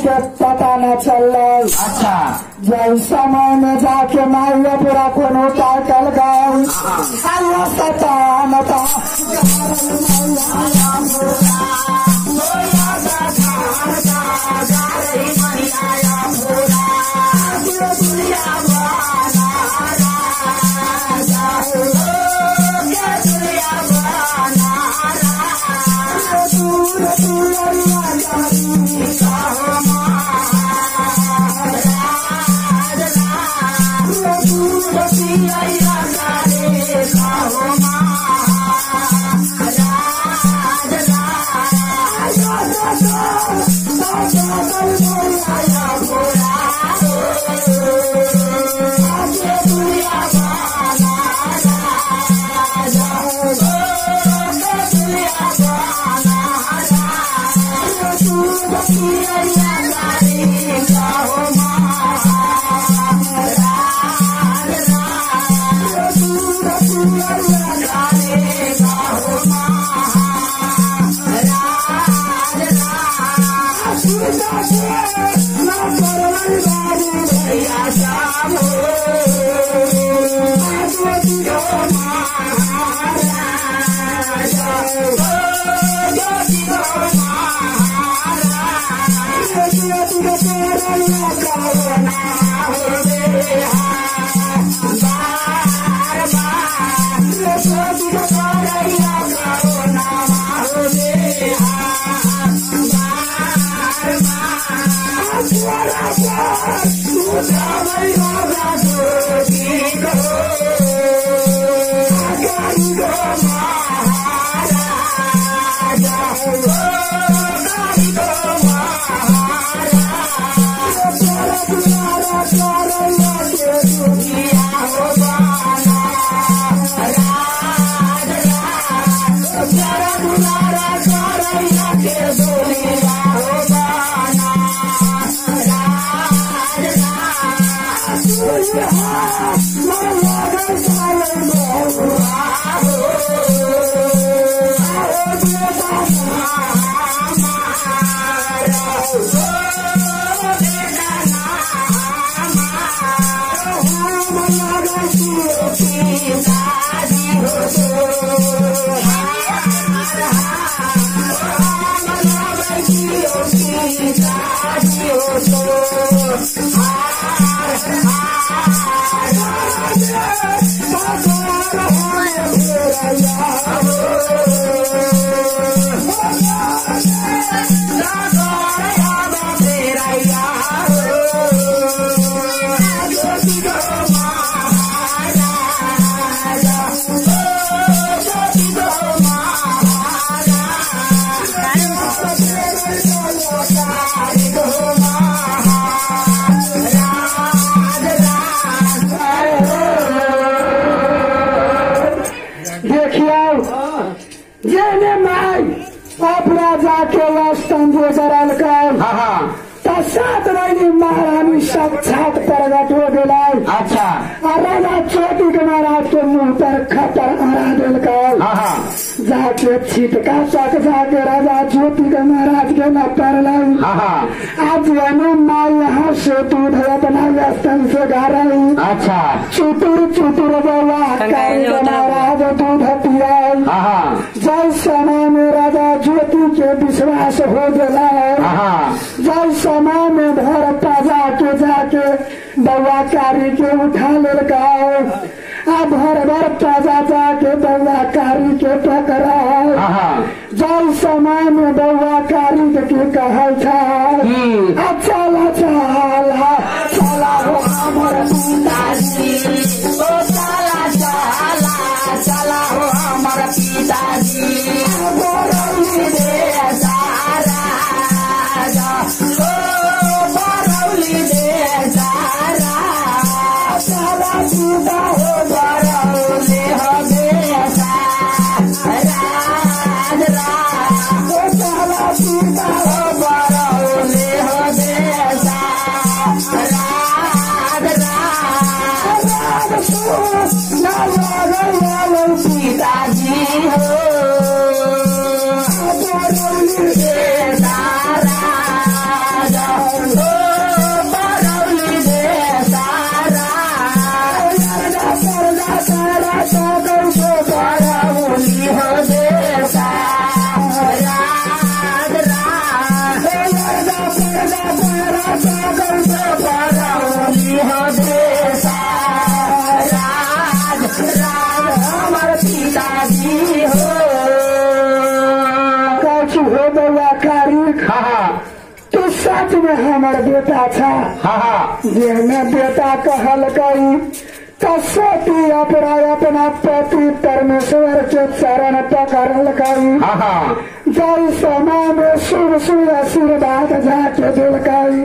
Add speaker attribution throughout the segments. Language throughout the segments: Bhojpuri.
Speaker 1: के पता न चल।
Speaker 2: अच्छा
Speaker 1: जब समय में जाके माइया पूरा कोनो टाइटल गए अल्लाह सतान था महारानी साक्षात प्रगट हो गई।
Speaker 2: अच्छा
Speaker 1: राजा चोटी के महाराज के मुंह पर खतर हरा दिल जाके छिटका सक जाके राजा ज्योति के महाराज के न पर आज माँ यहाँ से दूध अपना स्तन से गा रही।
Speaker 2: अच्छा
Speaker 1: चुटुर चुटुर बोला महाराज दूध पिया। जय समय में राजा ज्योति के विश्वास हो गया। जय समय में भर पाजा के जाके बउआ कारी के उठा ले गाओ। अब भर भर ताजा जाके बउआ कारी के पकड़ा। जल समय में बउआ कारी के कहा था चला चला चला हो हमर पिताजी ओ चला चला चला हो हमर पिताजी बरौली दे सारा ओ बरौली दे सारा चला सीता हो बरौली हो दे सारा चला सीता हो बरौली हो दे पिताजी हो
Speaker 2: हमर पिताजी हो
Speaker 1: काची हो बउआ कारिक तो सच में हमर बेटा था जेने बेटा कहल गई तस्वती अपना अपना पति परमेश्वर के चरण पकड़ल गई जल समय में शुभ शुभ आशीर्वाद जाके दिल गई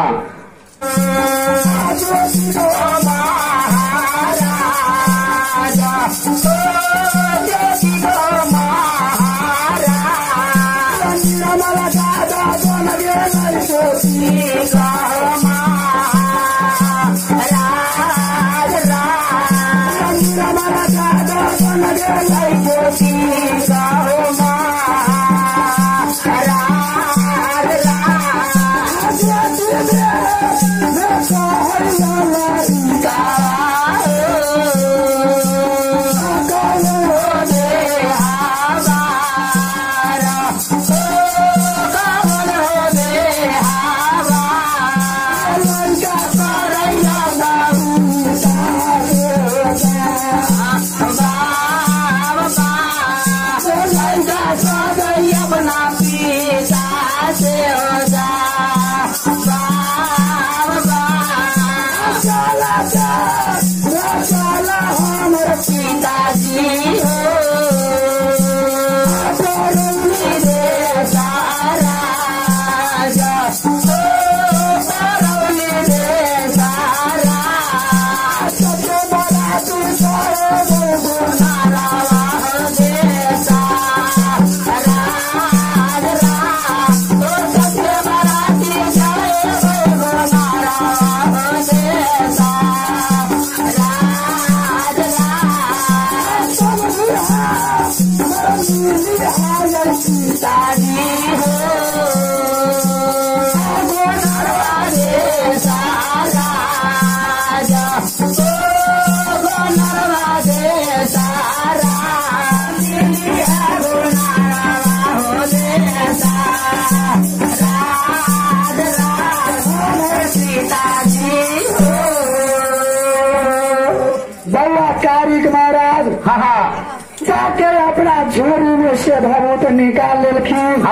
Speaker 1: जाके अपना झोरी में से भभूत निकाल लेलखिन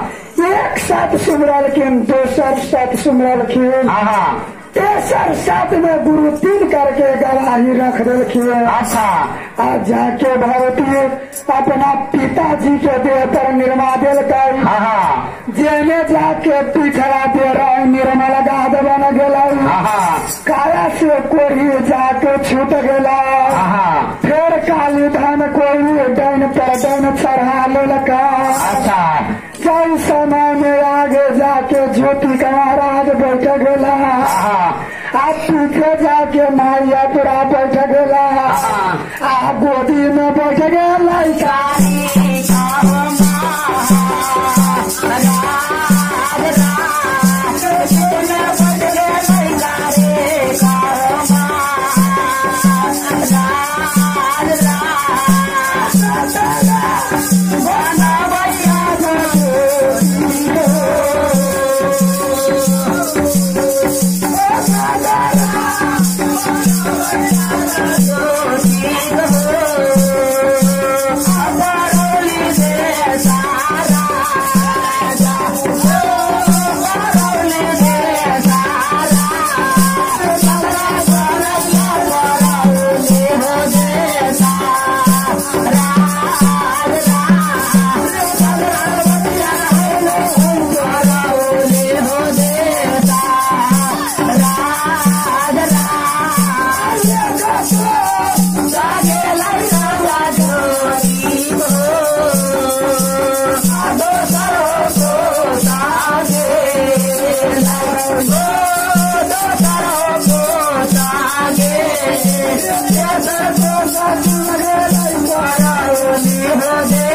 Speaker 1: एक साथ सुमरलखिन दोसर साथ सुमरलखिन तेसर साथ में गुरु तीन करके गवाही रख देलखिन। आज जाके भगवती अपना पिताजी के देह पर निर्मा दिल कर जेने जाके पीछड़ा दे रहे निर्मल गाद बन गया काया से कोरी जाके छूट गया फिर काली धन कोई डैन पर डैन चढ़ा लेलका। कई समय में आगे जाके ज्योति का महाराज बैठ गया आप पीछे जाके माइया पूरा बैठ गया आ गोदी में बैठ गया लड़का
Speaker 2: हो